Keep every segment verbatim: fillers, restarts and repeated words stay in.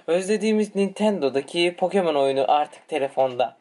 Özlediğimiz Nintendo'daki Pokemon oyunu artık telefonda.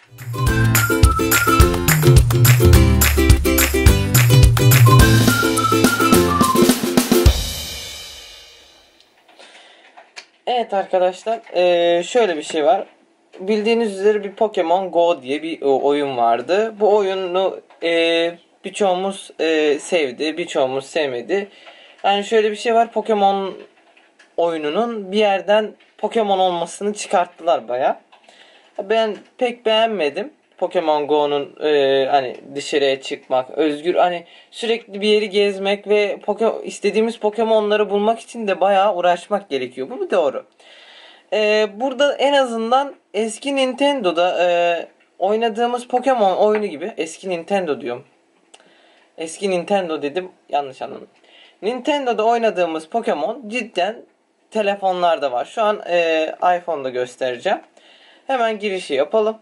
Evet arkadaşlar, ee, şöyle bir şey var. Bildiğiniz üzere bir Pokemon Go diye bir oyun vardı. Bu oyunu ee, birçoğumuz ee, sevdi, birçoğumuz sevmedi. Yani şöyle bir şey var, Pokemon oyununun bir yerden Pokemon olmasını çıkarttılar baya. Ben pek beğenmedim. Pokemon Go'nun e, hani dışarıya çıkmak, özgür hani sürekli bir yeri gezmek ve Poke istediğimiz Pokemon'ları bulmak için de bayağı uğraşmak gerekiyor. Bu doğru. E, burada en azından eski Nintendo'da e, oynadığımız Pokemon oyunu gibi, eski Nintendo diyorum. Eski Nintendo dedim, yanlış anladım. Nintendo'da oynadığımız Pokemon cidden telefonlarda var. Şu an e, iPhone'da göstereceğim. Hemen girişi yapalım.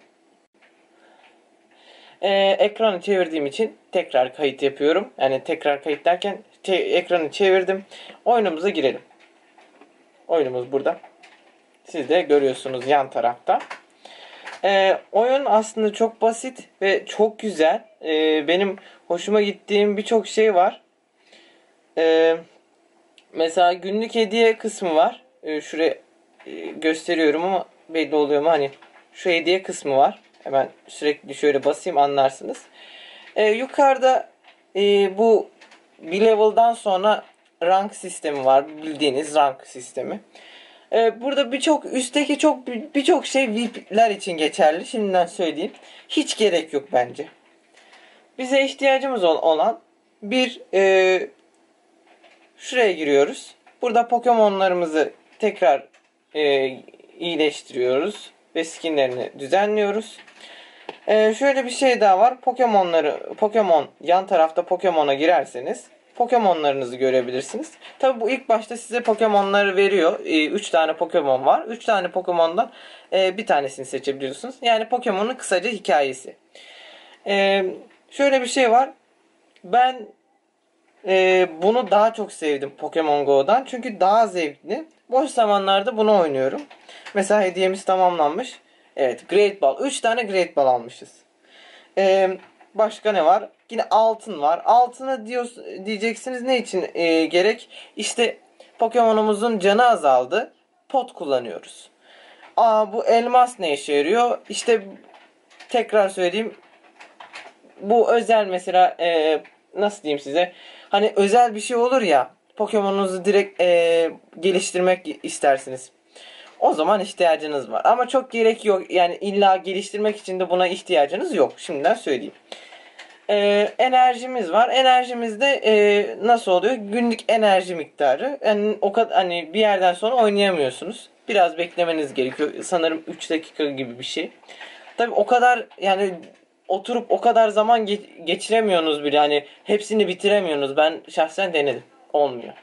Ee, ekranı çevirdiğim için tekrar kayıt yapıyorum. Yani tekrar kayıt derken te- ekranı çevirdim. Oyunumuza girelim. Oyunumuz burada. Siz de görüyorsunuz yan tarafta. Ee, oyun aslında çok basit ve çok güzel. Ee, benim hoşuma gittiğim birçok şey var. Ee, mesela günlük hediye kısmı var. Ee, şuraya e, gösteriyorum ama belli oluyor mu? Hani şu hediye kısmı var. Hemen sürekli şöyle basayım, anlarsınız. Ee, yukarıda e, bu bir level'dan sonra rank sistemi var. Bildiğiniz rank sistemi. Ee, burada birçok üstteki çok birçok şey V I P'ler için geçerli. Şimdiden söyleyeyim. Hiç gerek yok bence. Bize ihtiyacımız olan bir e, şuraya giriyoruz. Burada Pokemon'larımızı tekrar e, iyileştiriyoruz ve skinlerini düzenliyoruz. Ee, şöyle bir şey daha var. Pokemon'ları, Pokemon yan tarafta Pokemon'a girerseniz Pokemon'larınızı görebilirsiniz. Tabi bu ilk başta size Pokemon'ları veriyor. üç ee, tane Pokemon var. üç tane Pokemon'dan e, bir tanesini seçebiliyorsunuz. Yani Pokemon'un kısaca hikayesi. Ee, şöyle bir şey var. Ben e, bunu daha çok sevdim Pokemon Go'dan. Çünkü daha zevkli. Boş zamanlarda bunu oynuyorum. Mesela hediyemiz tamamlanmış. Evet, Great Ball. üç tane Great Ball almışız. Ee, başka ne var? Yine altın var. Altını diyor, diyeceksiniz ne için e, gerek? İşte Pokemon'umuzun canı azaldı. Pot kullanıyoruz. Aa, bu elmas ne işe yarıyor? İşte tekrar söyleyeyim. Bu özel mesela e, nasıl diyeyim size? Hani özel bir şey olur ya. Pokemon'unuzu direkt e, geliştirmek istersiniz. O zaman ihtiyacınız var. Ama çok gerek yok. Yani illa geliştirmek için de buna ihtiyacınız yok. Şimdiden söyleyeyim. Ee, enerjimiz var. Enerjimiz de e, nasıl oluyor? Günlük enerji miktarı. Yani o kadar hani bir yerden sonra oynayamıyorsunuz. Biraz beklemeniz gerekiyor. Sanırım üç dakika gibi bir şey. Tabii o kadar yani oturup o kadar zaman ge- geçiremiyorsunuz bile. Yani hepsini bitiremiyorsunuz. Ben şahsen denedim. Olmuyor.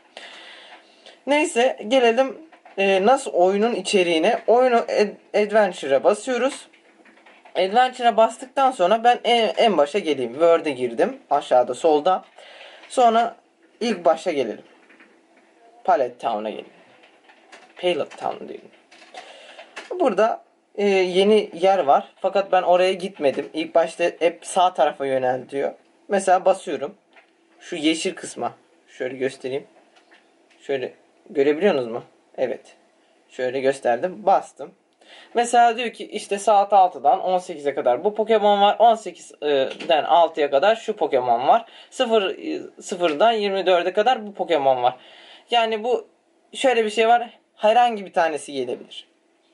Neyse gelelim e, nasıl oyunun içeriğine. Oyunu ad- Adventure'a basıyoruz. Adventure'a bastıktan sonra ben en, en başa geleyim. World'e girdim. Aşağıda solda. Sonra ilk başa gelelim. Pallet Town'a gelelim. Pallet Town diyelim. Burada e, yeni yer var. Fakat ben oraya gitmedim. İlk başta hep sağ tarafa yönel diyor. Mesela basıyorum. Şu yeşil kısma. Şöyle göstereyim. Şöyle görebiliyorsunuz mu? Evet. Şöyle gösterdim. Bastım. Mesela diyor ki işte saat altıdan on sekize kadar bu Pokemon var. on sekizden altıya kadar şu Pokemon var. sıfırdan yirmi dörde kadar bu Pokemon var. Yani bu şöyle bir şey var. Herhangi bir tanesi gelebilir.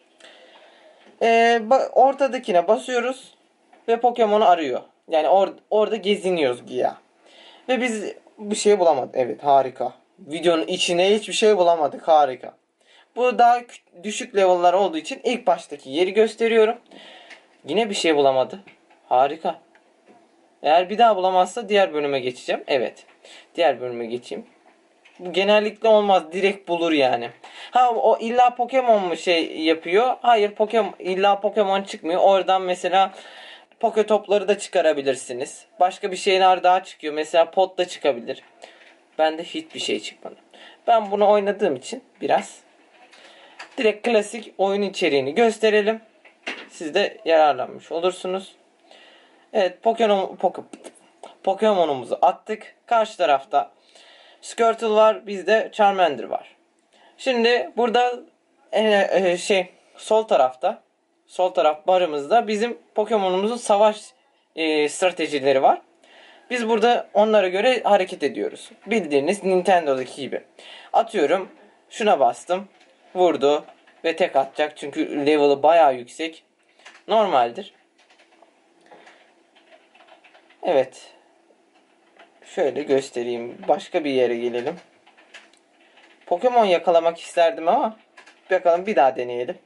Ee, ortadakine basıyoruz ve Pokemon'u arıyor. Yani or orada geziniyoruz güya. Ve biz bir şey bulamadık. Evet, harika. Videonun içine hiçbir şey bulamadık. Harika. Bu daha düşük level'lar olduğu için ilk baştaki yeri gösteriyorum. Yine bir şey bulamadı. Harika. Eğer bir daha bulamazsa diğer bölüme geçeceğim. Evet. Diğer bölüme geçeyim. Bu genellikle olmaz. Direkt bulur yani. Ha o illa Pokemon mu şey yapıyor? Hayır, Pokemon illa Pokemon çıkmıyor. Oradan mesela Poke topları da çıkarabilirsiniz. Başka bir şeyler daha çıkıyor. Mesela pot da çıkabilir. Bende hiçbir şey çıkmadı. Ben bunu oynadığım için biraz Direkt klasik oyun içeriğini gösterelim. Siz de yararlanmış olursunuz. Evet, Pokemon Pokemon Pokemon'umuzu attık. Karşı tarafta Squirtle var, bizde Charmander var. Şimdi burada e, e, şey sol tarafta sol taraf barımızda bizim Pokemon'umuzun savaş e, stratejileri var. Biz burada onlara göre hareket ediyoruz. Bildiğiniz Nintendo'daki gibi. Atıyorum, şuna bastım, vurdu ve tek atacak çünkü level'ı bayağı yüksek. Normaldir. Evet. Şöyle göstereyim. Başka bir yere gelelim. Pokemon yakalamak isterdim ama bakalım, bir daha deneyelim.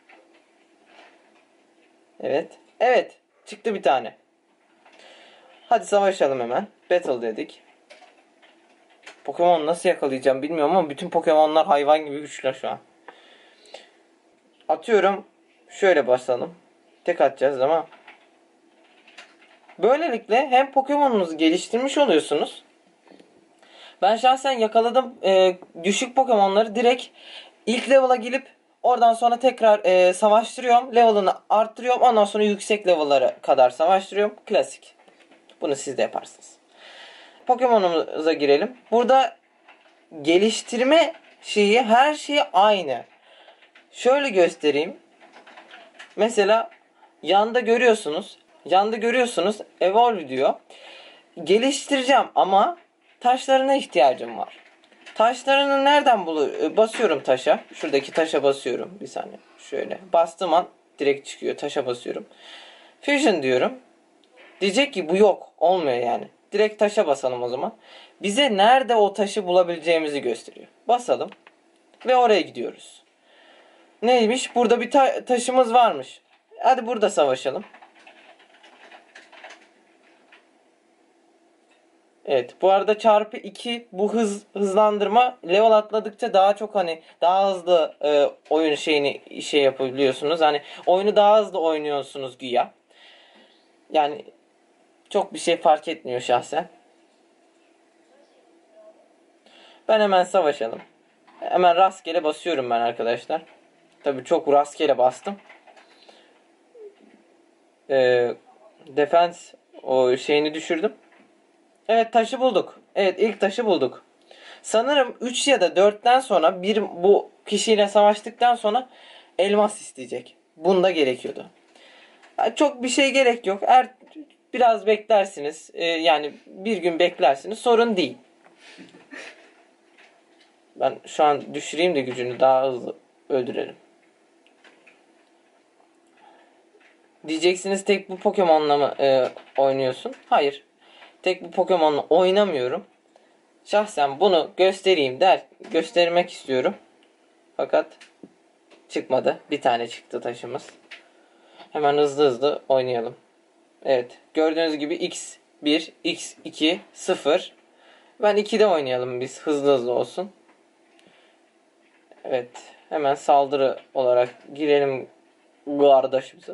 Evet. Evet. Çıktı bir tane. Hadi savaşalım hemen. Battle dedik. Pokemon nasıl yakalayacağım bilmiyorum ama bütün Pokemon'lar hayvan gibi güçlü şu an. Atıyorum. Şöyle basalım. Tek atacağız ama. Böylelikle hem Pokemon'unuzu geliştirmiş oluyorsunuz. Ben şahsen yakaladım e, düşük Pokemon'ları direkt ilk level'a gelip oradan sonra tekrar e, savaştırıyorum. Level'ını arttırıyorum. Ondan sonra yüksek level'lara kadar savaştırıyorum. Klasik. Bunu siz de yaparsınız. Pokemon'umuza girelim. Burada geliştirme şeyi, her şey aynı. Şöyle göstereyim. Mesela yanda görüyorsunuz. Yanda görüyorsunuz. Evolve diyor. Geliştireceğim ama taşlarına ihtiyacım var. Taşlarını nereden buluyorum? Basıyorum taşa. Şuradaki taşa basıyorum. Bir saniye. Şöyle. Bastığım an direkt çıkıyor. Taşa basıyorum. Fusion diyorum. Diyecek ki bu yok. Olmuyor yani. Direkt taşa basalım o zaman. Bize nerede o taşı bulabileceğimizi gösteriyor. Basalım. Ve oraya gidiyoruz. Neymiş? Burada bir ta- taşımız varmış. Hadi burada savaşalım. Evet, bu arada çarpı iki bu hız hızlandırma, level atladıkça daha çok, hani daha hızlı e, oyun şeyini şey yapabiliyorsunuz. Hani oyunu daha hızlı oynuyorsunuz güya. Yani çok bir şey fark etmiyor şahsen. Ben hemen savaşalım. Hemen rastgele basıyorum ben arkadaşlar. Tabii çok rastgele bastım. Ee, defense o şeyini düşürdüm. Evet, taşı bulduk. Evet, ilk taşı bulduk. Sanırım üç ya da dörtten sonra bir bu kişiyle savaştıktan sonra elmas isteyecek. Bunda gerekiyordu. Yani çok bir şey gerek yok. Eğer biraz beklersiniz, e, yani bir gün beklersiniz, sorun değil. Ben şu an düşüreyim de gücünü daha hızlı öldürelim. Diyeceksiniz, tek bu Pokemon'la mı e, oynuyorsun? Hayır. Tek bu Pokemon'la oynamıyorum. Şahsen bunu göstereyim der, göstermek istiyorum. Fakat çıkmadı. Bir tane çıktı taşımız. Hemen hızlı hızlı oynayalım. Evet. Gördüğünüz gibi x bir, x iki, sıfır. Ben ikide oynayalım biz. Hızlı hızlı olsun. Evet. Hemen saldırı olarak girelim kardeşimize.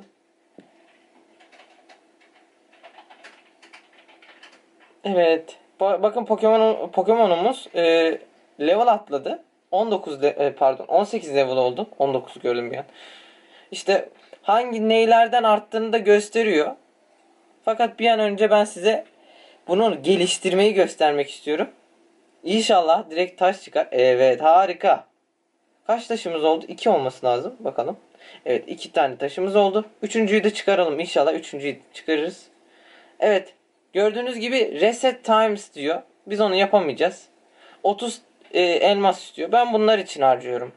Evet. Ba- bakın Pokemon Pokemon'umuz e, level atladı. on dokuz de, e, pardon on sekiz level oldu. on dokuz gördüm bir an. İşte hangi neylerden arttığını da gösteriyor. Fakat bir an önce ben size bunu geliştirmeyi göstermek istiyorum. İnşallah direkt taş çıkar. Evet, harika. Kaç taşımız oldu? iki olması lazım. Bakalım. Evet, iki tane taşımız oldu. Üçüncüyü de çıkaralım. İnşallah üçüncüyü çıkarırız. Evet. Gördüğünüz gibi reset times diyor. Biz onu yapamayacağız. otuz e, elmas istiyor. Ben bunlar için harcıyorum.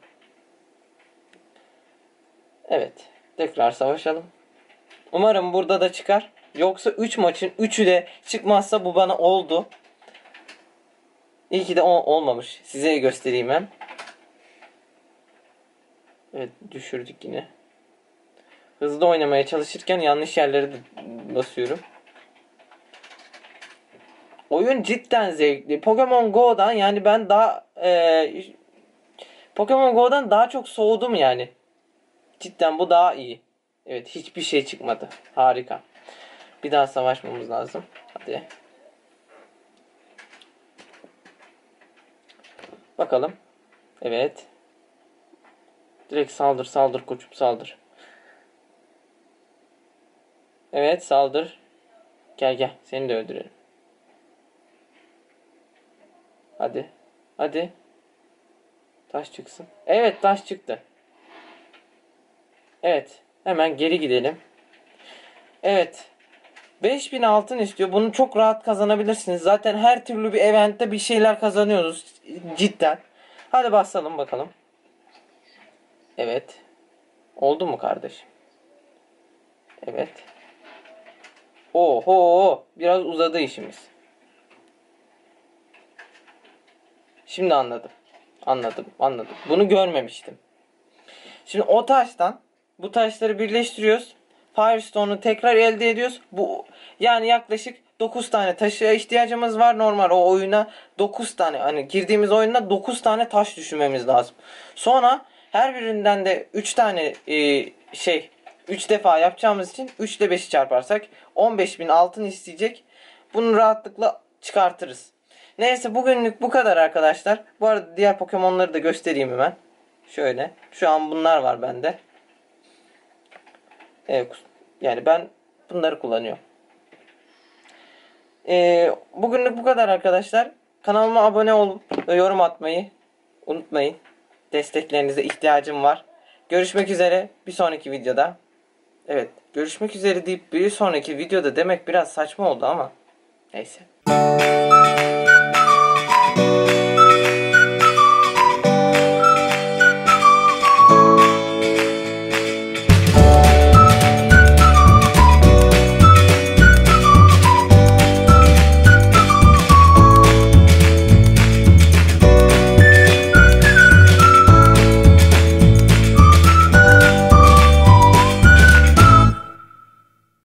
Evet. Tekrar savaşalım. Umarım burada da çıkar. Yoksa üç maçın üçü de çıkmazsa bu bana oldu. İyi ki de olmamış. Size göstereyim hem. Evet, düşürdük yine. Hızlı oynamaya çalışırken yanlış yerlere de basıyorum. Oyun cidden zevkli. Pokemon Go'dan yani ben daha e, Pokemon Go'dan daha çok soğudum yani. Cidden bu daha iyi. Evet, hiçbir şey çıkmadı. Harika. Bir daha savaşmamız lazım. Hadi. Bakalım. Evet. Direkt saldır saldır koçum saldır. Evet saldır. Gel gel seni de öldürelim. Hadi. Hadi. Taş çıksın. Evet taş çıktı. Evet. Hemen geri gidelim. Evet. beş bin altın istiyor. Bunu çok rahat kazanabilirsiniz. Zaten her türlü bir eventte bir şeyler kazanıyoruz. Cidden. Hadi basalım bakalım. Evet. Oldu mu kardeşim? Evet. Oho. Biraz uzadı işimiz. Şimdi anladım. Anladım. Anladım. Bunu görmemiştim. Şimdi o taştan bu taşları birleştiriyoruz. Firestone'u tekrar elde ediyoruz. Bu yani yaklaşık dokuz tane taşa ihtiyacımız var. Normal o oyuna dokuz tane hani girdiğimiz oyunda dokuz tane taş düşürmemiz lazım. Sonra her birinden de üç tane e, şey üç defa yapacağımız için üç ile beşi çarparsak on beş bin altın isteyecek. Bunu rahatlıkla çıkartırız. Neyse bugünlük bu kadar arkadaşlar. Bu arada diğer Pokemon'ları da göstereyim hemen. Şöyle. Şu an bunlar var bende. Evet, yani ben bunları kullanıyorum. Ee, bugünlük bu kadar arkadaşlar. Kanalıma abone olup yorum atmayı unutmayın. Desteklerinize ihtiyacım var. Görüşmek üzere bir sonraki videoda. Evet, görüşmek üzere deyip bir sonraki videoda demek biraz saçma oldu ama neyse.